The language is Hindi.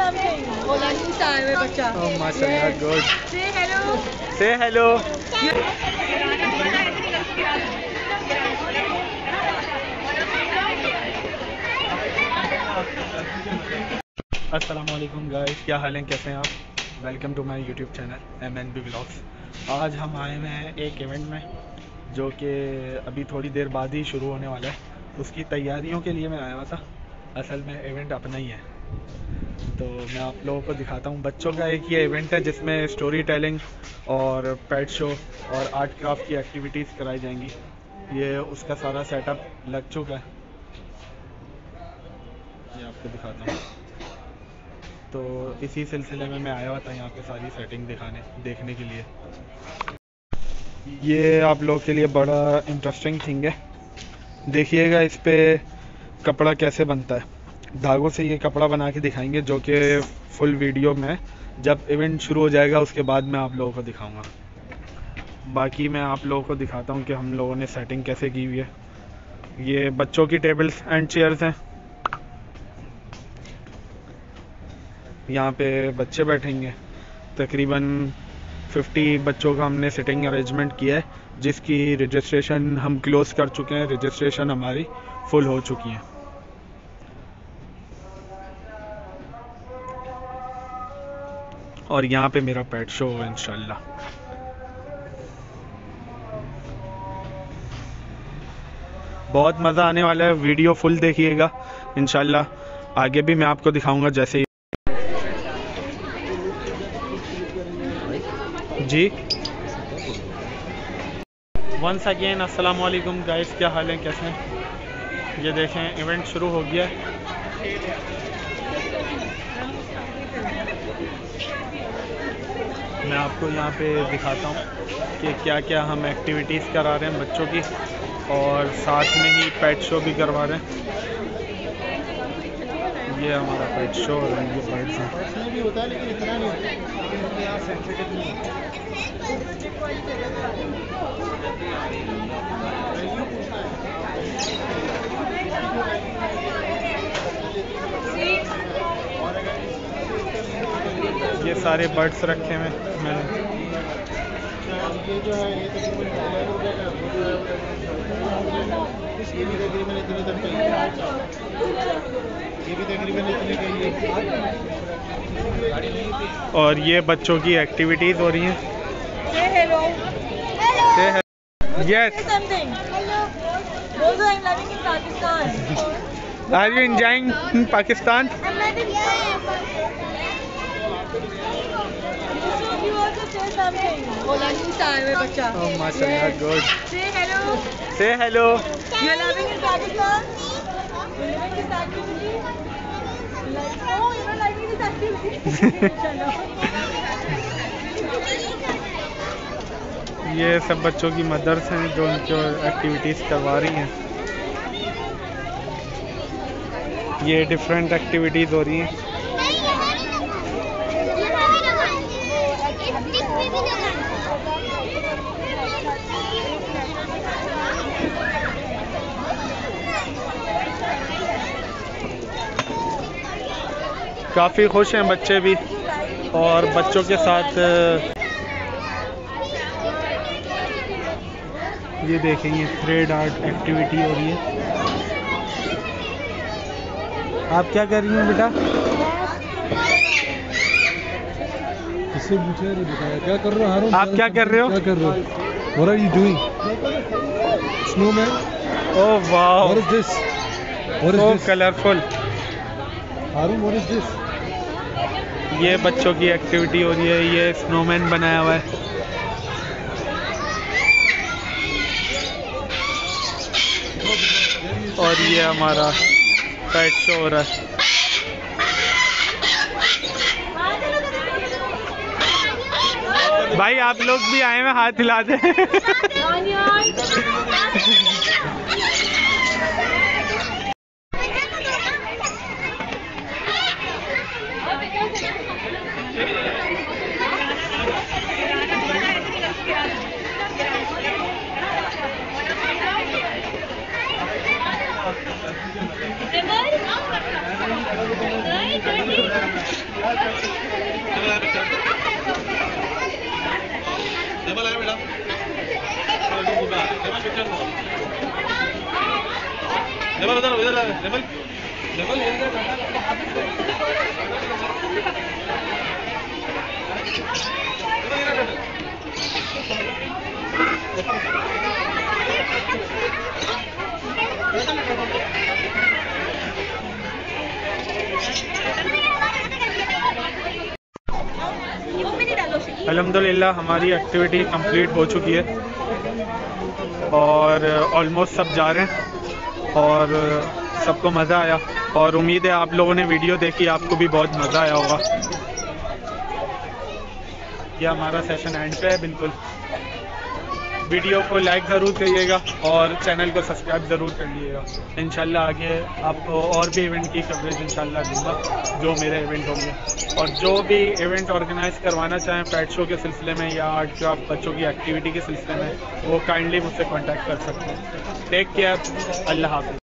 something. Olanisa है बच्चा. Oh, mashallah, good. Say hello. Say hello. अस्सलाम वालेकुम गाइस, क्या हाल है, कैसे हैं आप? Welcome to my YouTube channel MNB vlogs. आज हम आए हुए हैं एक इवेंट में जो कि अभी थोड़ी देर बाद ही शुरू होने वाला है। उसकी तैयारियों के लिए मैं आया हुआ था। असल में इवेंट अपना ही है, तो मैं आप लोगों को दिखाता हूँ। बच्चों का एक ये इवेंट है जिसमें स्टोरी टेलिंग और पेट शो और आर्ट क्राफ्ट की एक्टिविटीज़ कराई जाएंगी। ये उसका सारा सेटअप लग चुका है, ये आपको दिखाता हूँ। तो इसी सिलसिले में मैं आया हुआ था यहाँ पे सारी सेटिंग देखने के लिए। ये आप लोग के लिए बड़ा इंटरेस्टिंग थिंग है। देखिएगा इस पे कपड़ा कैसे बनता है। धागों से ये कपड़ा बना के दिखाएंगे, जो कि फुल वीडियो में जब इवेंट शुरू हो जाएगा उसके बाद मैं आप लोगों को दिखाऊंगा। बाकी मैं आप लोगों को दिखाता हूँ कि हम लोगों ने सेटिंग कैसे की हुई है। ये बच्चों की टेबल्स एंड चेयर्स हैं। यहाँ पे बच्चे बैठेंगे, तकरीबन 50 बच्चों का हमने सिटिंग अरेंजमेंट किया है, जिसकी रजिस्ट्रेशन हम क्लोज़ कर चुके हैं। रजिस्ट्रेशन हमारी फुल हो चुकी है। और यहाँ पे मेरा पेट शो है इंशाल्लाह। बहुत मज़ा आने वाला है, वीडियो फुल देखिएगा इंशाल्लाह। आगे भी मैं आपको दिखाऊंगा जैसे ही। जी वंस अगेन अस्सलाम वालेकुम गाइस, क्या हाल है, कैसे हैं? ये देखें इवेंट शुरू हो गया है। मैं आपको यहाँ पे दिखाता हूँ कि क्या क्या हम एक्टिविटीज़ करा रहे हैं बच्चों की, और साथ में ही पेट शो भी करवा रहे हैं। ये हमारा पेट शो और ये बर्ड्स हैं। इसमें भी होता है लेकिन इतना नहीं होता, यहाँ सेंसिटिव नहीं है। ये सारे बर्ड्स रखे हुए मैंने। ये जो है ये तकरीबन इतने तक का, ये भी तकरीबन इतने का ही है। और ये बच्चों की एक्टिविटीज हो रही हैं। Say hello. Say hello. Yes. Say something. Hello. Also, I'm living in Pakistan. Are you enjoying in Pakistan? I'm living here. You also say something. Olanisa है बच्चा. Oh, mashallah, good. Say hello. Say hello. You're living in Pakistan? You're living this activity? Like, oh, you're not liking this activity? चलो. ये सब बच्चों की मदर्स हैं जो उनको एक्टिविटीज़ करवा रही हैं। ये डिफरेंट एक्टिविटीज़ हो रही हैं। काफ़ी खुश हैं बच्चे भी, और बच्चों के साथ ये देखेंगे थ्रेड आर्ट एक्टिविटी हो रही है। आप क्या कर रही हैं बेटा? इससे पूछा नहीं बताया क्या कर रहे हो हारून? आप क्या कर रहे हो? क्या कर रहे हो? What are you doing? Snowman? Oh wow! What is this? What is So this? colorful. Haroon, what is this? ये बच्चों की एक्टिविटी हो रही है। ये स्नोमैन बनाया हुआ है। और ये हमारा पेट शो हो रहा है। भाई आप लोग भी आए हैं, हाथ हिला दे। अल्हम्दुलिल्लाह हमारी एक्टिविटी कंप्लीट हो चुकी है और ऑलमोस्ट सब जा रहे हैं और सबको मज़ा आया और उम्मीद है आप लोगों ने वीडियो देखी, आपको भी बहुत मज़ा आया होगा। यह हमारा सेशन एंड पे है बिल्कुल। वीडियो को लाइक ज़रूर करिएगा और चैनल को सब्सक्राइब ज़रूर कर लीजिएगा। इंशाल्लाह आगे आपको और भी इवेंट की कवरेज इंशाल्लाह दूँगा जो मेरे इवेंट होंगे, और जो भी इवेंट ऑर्गेनाइज़ करवाना चाहें पेट शो के सिलसिले में या आर्ट क्राफ्ट बच्चों की एक्टिविटी के सिलसिले में, वो काइंडली मुझसे कॉन्टैक्ट कर सकते हैं। टेक केयर, अल्लाह हाफ़िज़।